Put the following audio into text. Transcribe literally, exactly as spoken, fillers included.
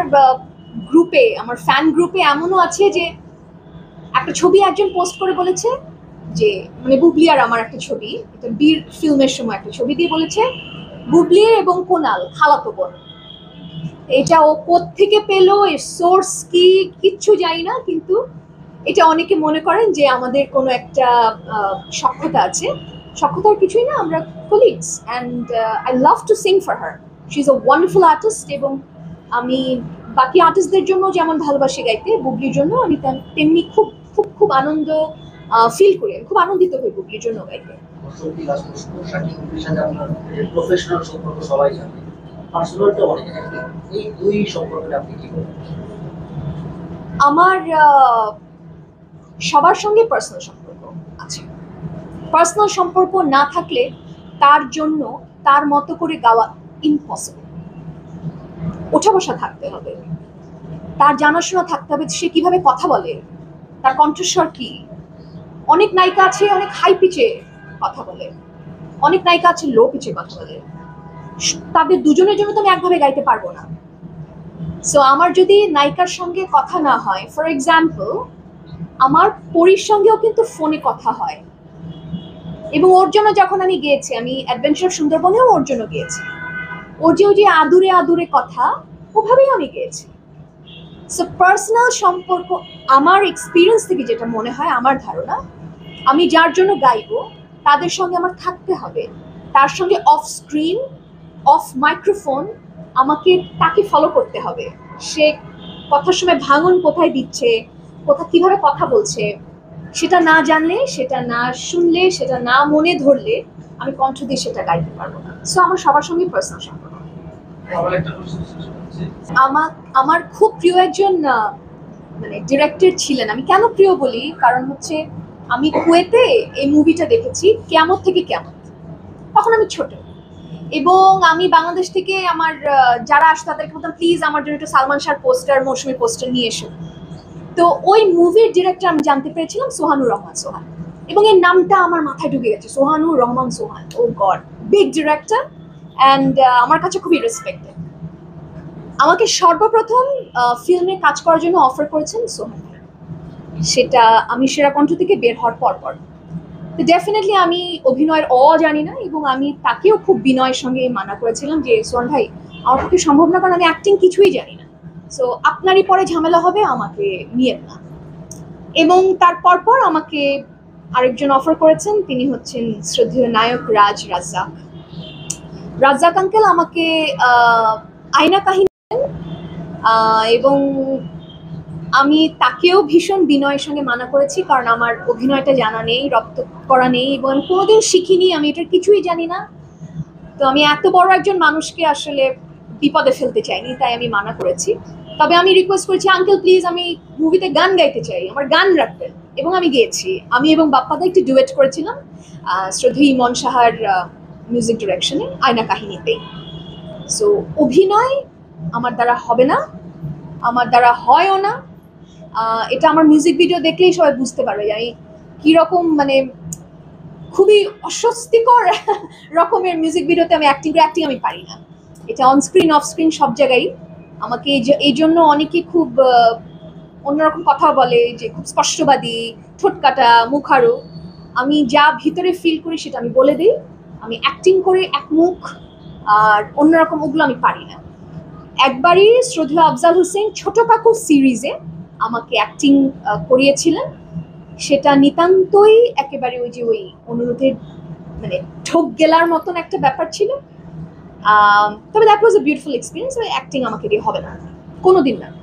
গ্রুপে, আমার ফ্যান গ্রুপে এমনও আছে যে একটা ছবি একজন পোস্ট করে বলেছে যে, মানে বুবলি আর আমার একটা ছবি, এটা বীর ফিল্মের সময় একটা ছবি দিয়ে বলেছে বুবলি এবং কোনাল খালাতো বোন। এটা ও কোত্থেকে পেলো, এর সোর্স কি কিচ্ছু জানি না, কিন্তু এটা অনেকে মনে করেন যে আমাদের কোনো একটা সখ্যতা আছে। সখ্যতার কিছুই না, আমরা colleagues, and I love to sing for her. She is a wonderful artist, এবং আমি বাকি আর্টিস্টদের জন্য যেমন ভালোবাসি গাইতে, বুবলির জন্য আমি তেমনি খুব খুব খুব আনন্দ ফিল করি, খুব আনন্দিত হই বুবলির জন্য গাইতে। আমার সবার সঙ্গে পার্সোনাল সম্পর্ক আছে। পার্সোনাল সম্পর্ক না থাকলে তার জন্য তার মতো করে গাওয়া ইম্পসিবল। ওঠা বসা থাকতে হবে, তার জানাশোনা থাকতে হবে সে কিভাবে কথা বলে, তার কণ্ঠস্বর কি। অনেক নায়িকা আছে অনেক হাই পিচে কথা বলে, অনেক নায়িকা আছে লো পিচে কথা বলে, তাদের দুজনের জন্য তো আমি একভাবে গাইতে পারবো না। সো আমার যদি নায়িকার সঙ্গে কথা না হয়, ফর এক্সাম্পল আমার পরীর সঙ্গেও কিন্তু ফোনে কথা হয়, এবং ওর জন্য যখন আমি গিয়েছি, আমি অ্যাডভেঞ্চার সুন্দরবনেও ওর জন্য গিয়েছি, ওর যে ওই যে আদুরে আদুরে কথা, ওভাবেই আমি গিয়েছি। সো পার্সোনাল সম্পর্ক আমার এক্সপিরিয়েন্স থেকে যেটা মনে হয়, আমার ধারণা, আমি যার জন্য গাইবো তাদের সঙ্গে আমার থাকতে হবে, তার সঙ্গে অফ স্ক্রিন অফ মাইক্রোফোন আমাকে তাকে ফলো করতে হবে। সে কথার সময় ভাঙন কোথায় দিচ্ছে, কোথা কিভাবে কথা বলছে, সেটা না জানলে, সেটা না শুনলে, সেটা না মনে ধরলে আমি কণ্ঠ দিয়ে সেটা গাইতে পারবো না। সো আমার সবার সঙ্গে পার্সোনাল সম্পর্ক। আমার আমার খুব প্রিয় একজন মানে ডিরেক্টর ছিলেন। আমি কেন প্রিয় বলি, কারণ হচ্ছে আমি কুয়েতে এই মুভিটা দেখেছি, কিয়ামত থেকে কিয়ামত। তখন আমি ছোট, এবং আমি বাংলাদেশ থেকে আমার যারা আসতো তাদেরকে বলতাম প্লিজ আমার জন্য একটু সালমান শাহর পোস্টার, মৌসুমী পোস্টার নিয়ে এসো। তো ওই মুভির ডিরেক্টর আমি জানতে পেরেছিলাম সোহানুর রহমান সোহান, এবং এর নামটা আমার মাথায় ঢুকে গেছে, Sohanur Rahman Sohan. Oh God, big director, and আমার কাছে খুবই রেসপেক্টেড। আমাকে সর্বপ্রথম ফিল্মে কাজ করার জন্য অফার করেছেন সোহান, সেটা আমি সেরা কণ্ঠ থেকে বের হওয়ার পর পর। তো ডেফিনেটলি আমি অভিনয়ের অ জানি না, এবং আমি তাকেও খুব বিনয়ের সঙ্গে মানা করেছিলাম যে সোহান ভাই আমার পক্ষে সম্ভব না, কারণ আমি অ্যাক্টিং কিছুই জানি না, সো আপনারই পরে ঝামেলা হবে, আমাকে নিয়েন না। এবং তারপর পর আমাকে আরেকজন অফার করেছেন, তিনি হচ্ছেন শ্রদ্ধেয় নায়ক রাজ রাজ্জাক। রাজ্জাক আঙ্কেল আমাকে আয়না কাহিনী, এবং আমি তাকেও ভীষণ বিনয়ের সঙ্গে মানা করেছি, কারণ আমার অভিনয়টা জানা নেই, রপ্ত করা নেই, এবং আমি কোনোদিন শিখিনি, আমি এটার কিছুই জানি না। তো আমি এত বড় একজন মানুষকে আসলে বিপদে ফেলতে চাইনি, তাই আমি মানা করেছি। তবে আমি রিকোয়েস্ট করেছি আঙ্কেল প্লিজ আমি মুভিতে গান গাইতে চাই, আমার গান রাখবেন, এবং আমি গেয়েছি। আমি এবং বাপ্পাদা একটি ডুয়েট করেছিলাম শ্রদ্ধেয় ইমন সাহার মিউজিক ডিরেকশনে আয়না কাহিনীতে। সো অভিনয় আমার দ্বারা হবে না, আমার দ্বারা হয়ও না। এটা আমার মিউজিক ভিডিও দেখলেই সবাই বুঝতে পারবে যে আমি কীরকম, মানে খুবই অস্বস্তিকর রকমের মিউজিক ভিডিওতে আমি অ্যাক্টিং অ্যাক্টিং আমি পারি না। এটা অনস্ক্রিন অফ স্ক্রিন সব জায়গায় আমাকে এই জন্য অনেকে খুব অন্যরকম কথা বলে যে খুব স্পষ্টবাদী, ঠোঁটকাটা, মুখারো। আমি যা ভিতরে ফিল করি সেটা আমি বলে দিই। আমি অ্যাক্টিং করে এক মুখ আর অন্যরকম ওগুলো আমি পারি না। একবারই শ্রদ্ধেয় আফজাল হোসেন ছোট কাকু সিরিজে আমাকে অ্যাক্টিং করিয়েছিলেন, সেটা নিতান্তই একেবারে ওই যে ওই অনুরোধের মানে ঠোক গেলার মতন একটা ব্যাপার ছিল। তবে that was a beautiful experience. ওই অ্যাক্টিং আমাকে দিয়ে হবে না, কোনোদিন না।